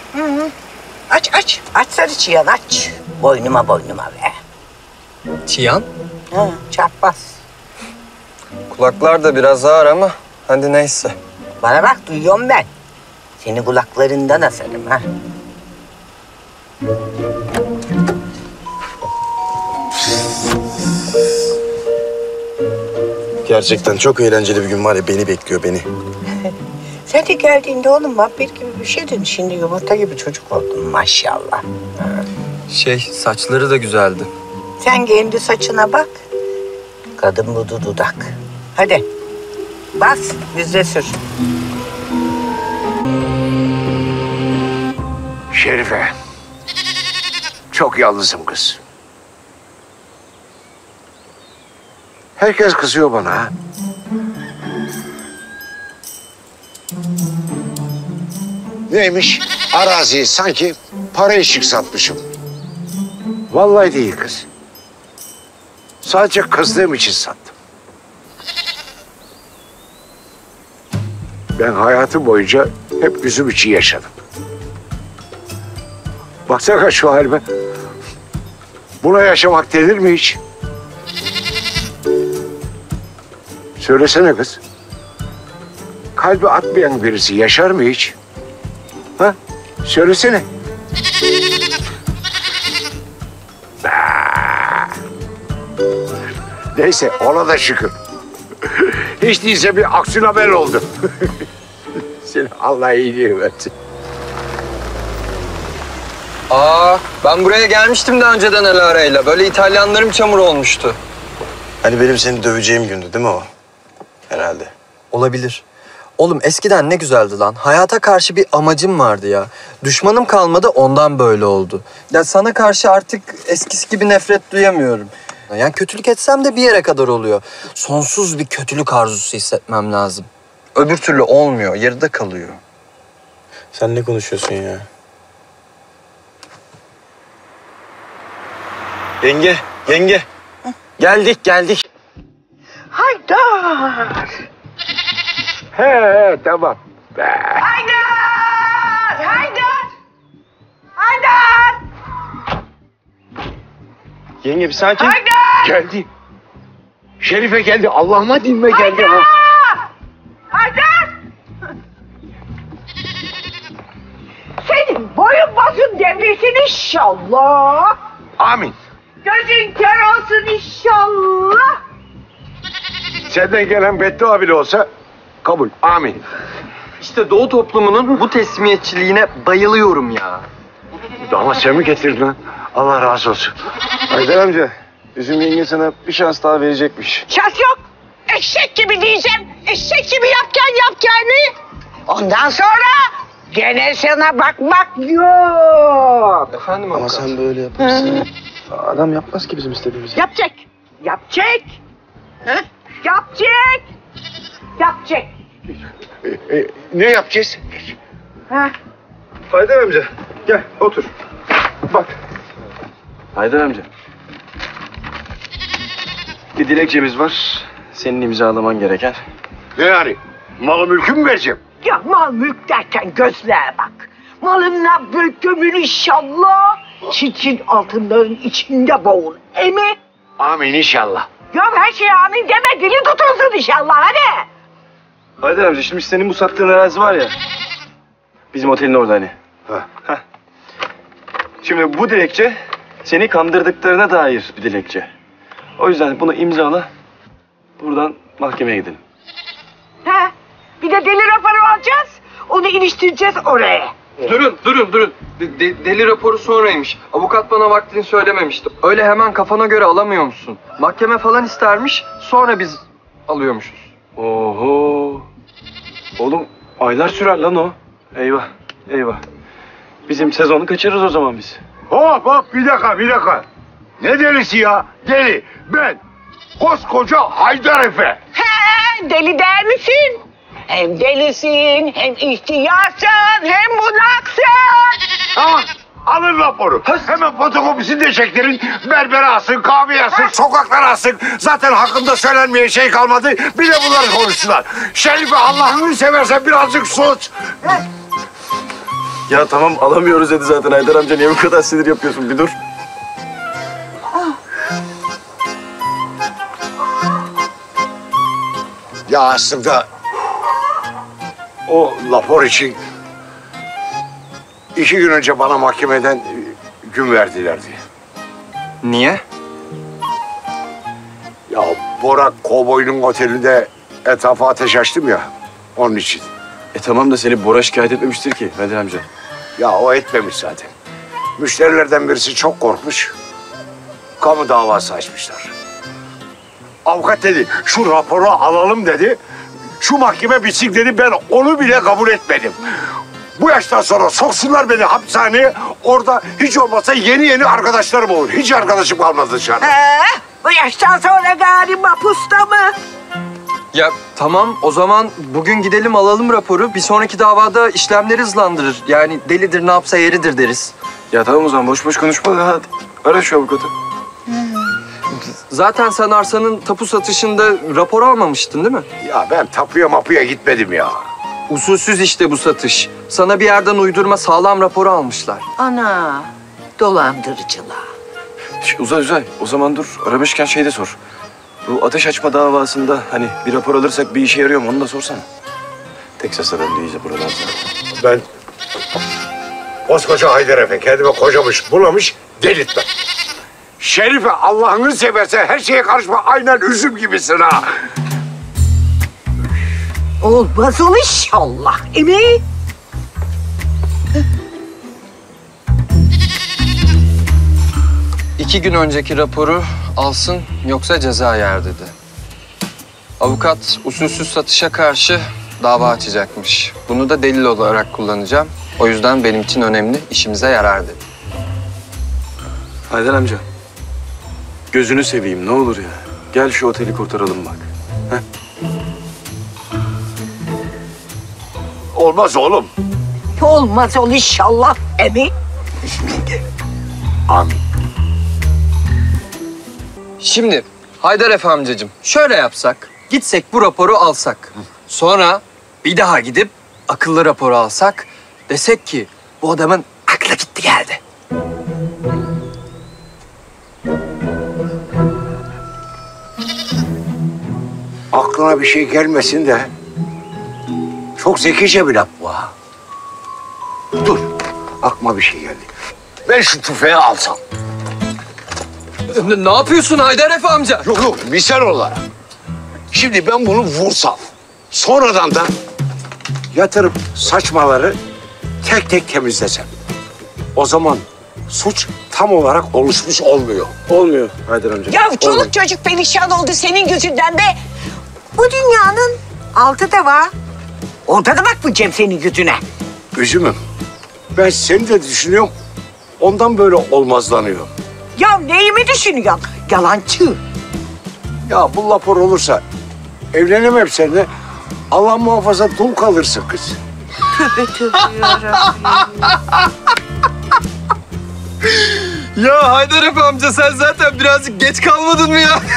Hı. Aç aç. Aç sarı çıyan aç. Boynuma be. Çiyan? Hı, çarpmaz. Kulaklar da biraz ağır ama hadi neyse. Bana bak duyuyorum ben. Seni kulaklarından asarım ha. Gerçekten çok eğlenceli bir gün var ya, beni bekliyor beni. Sen de geldiğinde oğlum vampir gibi bir şeydin. Şimdi yumurta gibi çocuk oldun maşallah. Saçları da güzeldi. Sen kendi saçına bak. Kadın budu dudak. Hadi bas yüzde sür. Şerife. Çok yalnızım kız. Herkes kızıyor bana ha. Neymiş? Araziyi sanki para eşik satmışım. Vallahi değil kız. Sadece kızdığım için sattım. Ben hayatım boyunca hep üzüm için yaşadım. Baksana şu halime. Buna yaşamak denir mi hiç? Söylesene kız. Kalbi atmayan birisi yaşar mı hiç? Ha? Söylesene. Neyse ona da şükür. Hiç değilse bir aksiyon haber oldu. Seni Allah iyiliğini versin. Ben buraya gelmiştim daha önceden Alara'yla. Böyle İtalyanlarım çamur olmuştu. Hani benim seni döveceğim gündü değil mi o? Herhalde. Olabilir. Oğlum eskiden ne güzeldi lan. Hayata karşı bir amacım vardı ya. Düşmanım kalmadı ondan böyle oldu. Ya sana karşı artık eskisi gibi nefret duyamıyorum. Yani kötülük etsem de bir yere kadar oluyor. Sonsuz bir kötülük arzusu hissetmem lazım. Öbür türlü olmuyor, yarıda kalıyor. Sen ne konuşuyorsun ya? Yenge. Geldik. Haydar. He tamam. Haydar. Yenge bir sakin. Geldi. Şerife geldi. Allah'ıma dinme geldi. Ha. Haydar. Senin boyun basın devrilsin inşallah. Amin. Gözün kör olsun inşallah. Senden gelen beddua bile olsa kabul. Amin. İşte Doğu toplumunun bu teslimiyetçiliğine bayılıyorum ya. Ama sen mi getirdin lan? Allah razı olsun. Haydar amca, bizim yenge sana bir şans daha verecekmiş. Şans yok. Eşek gibi diyeceğim. Eşek gibi yapacağını. Ondan sonra gene sana bakmak yok. Efendim Ama sen böyle yaparsın. Adam yapmaz ki bizim istediğimizi. Yapacak. Ha? Yapacak. Ne yapacağız? Ha? Haydar amca, gel otur. Bak. Haydar amca. Bir dilekçemiz var. Senin imzalaman gereken. Ne yani? Malı mülkü mü vereceğim? Ya mal mülk derken gözlere bak. Malınla büyük gömül inşallah. Çin altınların içinde boğul. Emi? Amin inşallah. Ya her şeye amin deme. Dili tutulsun inşallah hadi. Haydar amca, şimdi senin bu sattığın arazi var ya. Bizim otelin orada hani. Ha. Şimdi bu dilekçe seni kandırdıklarına dair bir dilekçe. O yüzden bunu imzala. Buradan mahkemeye gidelim. Ha? Bir de deli raporu alacağız. Onu iliştireceğiz oraya. Durun. Deli raporu sonraymış. Avukat bana vaktini söylememişti. Öyle hemen kafana göre alamıyor musun? Mahkeme falan istermiş, sonra biz alıyormuşuz. Oho. Oğlum aylar sürer lan o. Eyvah. Bizim sezonu kaçırırız o zaman biz. Hop bir dakika. Ne delisi ya? Deli. Ben. Koskoca Haydar Efe. He, deli der misin? Hem delisin, hem ihtiyarsın, hem bunaksın. Tamam. Alın raporu. Hemen fotokopisini de çektirin. Berbere asın, kahveye asın, sokaklara asın. Zaten hakkında söylenmeyen şey kalmadı. Bir de bunları konuşsunlar. Şerife Allah'ını seversen birazcık sus. Ya tamam alamıyoruz dedi zaten Haydar amca. Niye bu kadar sinir yapıyorsun? Bir dur. Ya aslında o rapor için 2 gün önce bana mahkemeden gün verdilerdi. Niye? Ya Bora Kovboy'un otelinde etrafa ateş açtım ya, onun için. Tamam da seni Bora şikayet etmemiştir ki Haydar amca. Ya o etmemiş zaten. Müşterilerden birisi çok korkmuş. Kamu davası açmışlar. Avukat dedi, şu raporu alalım dedi. Şu mahkeme bitsin dedi, ben onu bile kabul etmedim. Bu yaştan sonra soksunlar beni hapishaneye. Orada hiç olmazsa yeni arkadaşlarım olur. Hiç arkadaşım kalmadı dışarıda. Bu yaştan sonra galiba pusta mı? Ya tamam o zaman bugün gidelim alalım raporu. Bir sonraki davada işlemleri hızlandırır. Yani delidir ne yapsa yeridir deriz. Ya tamam o zaman boş boş konuşma da hadi. Ara şu avukatı. Zaten sen arsanın tapu satışında rapor almamıştın değil mi? Ya ben tapuya mapuya gitmedim ya. Usulsüz işte bu satış. Sana bir yerden uydurma sağlam raporu almışlar. Ana, dolandırıcılar. Uzay. O zaman dur. Aramışken şey de sor. Bu ateş açma davasında hani bir rapor alırsak bir işe yarıyor mu? Onu da sorsana. Teksas'a döndü iyice buralar zaten. Ben koskoca Haydar Efe kendime kocamış bulamış delirtmem. Şerife Allah'ını seversen her şeye karışma, aynen üzüm gibisin ha. Olmaz ol inşallah. Emin. İki gün önceki raporu alsın yoksa ceza yer dedi. Avukat usulsüz satışa karşı dava açacakmış. Bunu da delil olarak kullanacağım. O yüzden benim için önemli, işimize yarar dedi. Haydar amca. Gözünü seveyim ne olur ya. Gel şu oteli kurtaralım bak. Olmaz oğlum. Olmaz ol inşallah. Emin. Amin. Şimdi Haydar Efe amcacığım şöyle yapsak, gitsek bu raporu alsak. Sonra bir daha gidip akıllı raporu alsak. Desek ki bu adamın aklı gitti geldi. Aklına bir şey gelmesin de çok zekice bir laf bu ha. Dur, aklıma bir şey geldi. Ben şu tüfeği alsam. Ne yapıyorsun Haydar Efe amca? Yok, misal olarak. Şimdi ben bunu vursam, sonradan da yatırıp saçmaları tek tek temizlesem. O zaman suç tam olarak oluşmuş olmuyor. Olmuyor Haydar amca. Ya çoluk çocuk perişan oldu senin gözünden be. Bu dünyanın altı da var. Orada da bakmayacağım senin yüzüne. Üzümüm, ben seni de düşünüyorum, ondan böyle olmazlanıyorum. Ya neyimi düşünüyorsun? Yalancı. Ya bu rapor olursa evlenemem seninle. Allah muhafaza dul kalırsın kız. Tövbe tövbe yarabbim. Ya Haydar Efe amca sen zaten birazcık geç kalmadın mı ya?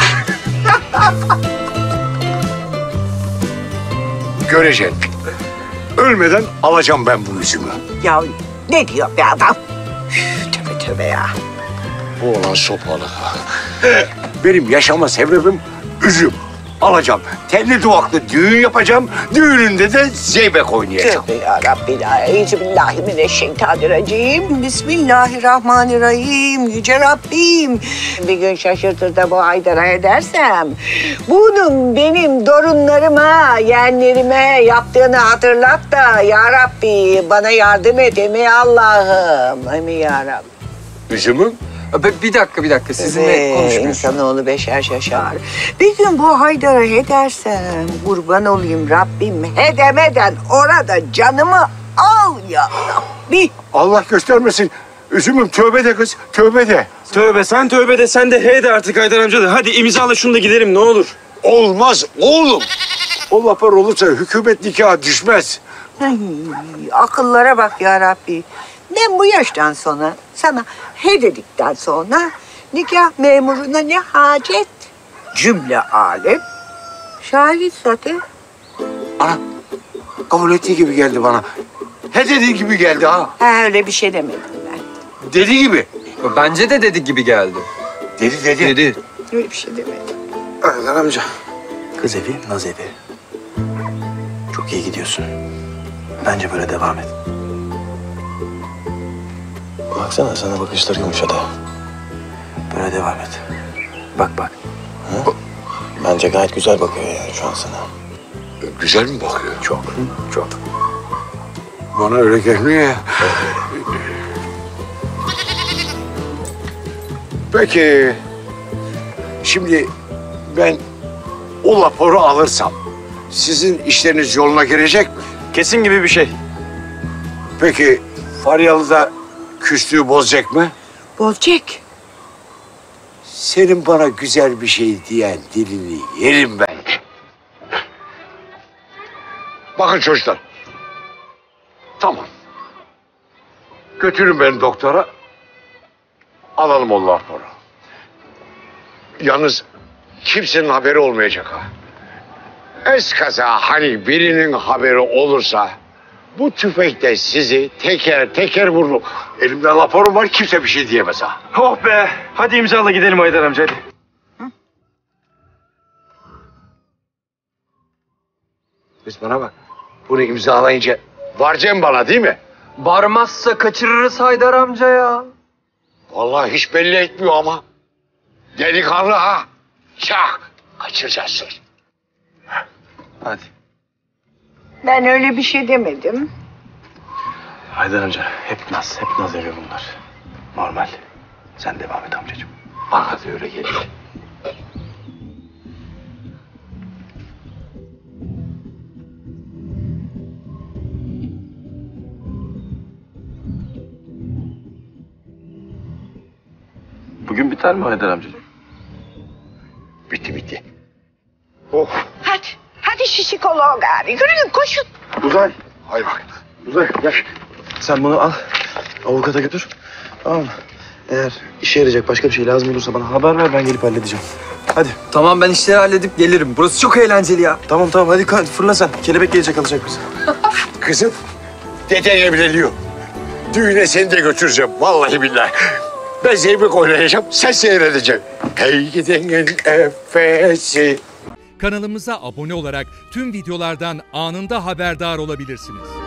Göreceksin. Ölmeden alacağım ben bu üzümü. Ya ne diyor be adam? Üf, tövbe tövbe ya. Bu olan sopalı. Benim yaşama sebebim üzüm. Alacağım. Telli duvaklı düğün yapacağım. Düğününde de zeybek oynayacağım. Tövbe yarabbim. Euzubillahimineşşeytanirracim. Bismillahirrahmanirrahim. Yüce Rabbim. Bir gün şaşırtır da bu Haydar'a edersem... ...bunun benim torunlarıma, yeğenlerime yaptığını hatırlat da... ...Ya Rabbi bana yardım et emi Allah'ım. Emi ya Rabbi. Üzümüm? Bir dakika sizinle konuşmuyoruz. İnsanoğlu beşer şaşar. Bir gün bu Haydar'a edersem kurban olayım Rabbim hedemeden orada canımı al ya Rabbi. Allah göstermesin. Üzümüm tövbe de kız, tövbe de. Tövbe sen tövbe de sen de hey de artık Haydar amca da. Hadi imzala şunu da gidelim ne olur. Olmaz oğlum. O rapor olursa hükümet nikahı düşmez. Ay, akıllara bak ya Rabbi. Ben bu yaştan sonra sana he dedikten sonra nikah memuruna ne hacet? Cümle alem şahit zaten. Ana, kabul ettiği gibi geldi bana. He dediği gibi geldi ha. Ha, öyle bir şey demedim ben. Dediği gibi. Bence de dedi gibi geldi. Dedi. Dedi. Öyle bir şey demedim. Haydar amca. Kız evi, naz evi. Çok iyi gidiyorsun. Bence böyle devam et. Baksana sana bakışları yumuşadı. Böyle devam et. Bak. Ha? Bence gayet güzel bakıyor yani şu an sana. Güzel mi bakıyor? Çok. Bana öyle gelmiyor ya. Peki, şimdi ben o raporu alırsam sizin işleriniz yoluna girecek mi? Kesin gibi bir şey. Peki Faryalı da küslüğü bozacak mı? Bozacak. Senin bana güzel bir şey diyen dilini yerim ben. Bakın çocuklar. Tamam. Götürün beni doktora. Alalım o raporu. Yalnız kimsenin haberi olmayacak ha. Eskaza hani birinin haberi olursa bu tüfekle sizi teker teker vururum. Elimde raporum var, kimse bir şey diyemez ha. Oh be. Hadi imzala gidelim Haydar amca hadi. Kız bana bak. Bunu imzalayınca varacaksın bana değil mi? Varmazsa kaçırırız Haydar amca ya. Vallahi hiç belli etmiyor ama. Delikanlı ha. Çak. Kaçıracaksın. Hadi. Ben öyle bir şey demedim. Haydar amca hep naz evi bunlar. Normal. Sen devam et amcacığım. Bana da öyle geliyor. Bugün biter mi Haydar amcacığım? Bitti. Oh. Hadi şişikoloğa gari. Yürüyün koşun. Uzay. Hayır bak. Uzay gel. Sen bunu al. Avukata götür. Tamam mı? Eğer işe yarayacak başka bir şey lazım olursa bana haber ver, ben gelip halledeceğim. Hadi. Tamam, ben işleri halledip gelirim. Burası çok eğlenceli ya. Tamam hadi fırla sen. Kelebek gelecek alacak bizi. Kızım. Deden evleniyor. Düğüne seni de götüreceğim. Vallahi billahi. Ben zeybek oynayacağım. Sen seyredeceksin. Hey gidenin efesi. Kanalımıza abone olarak tüm videolardan anında haberdar olabilirsiniz.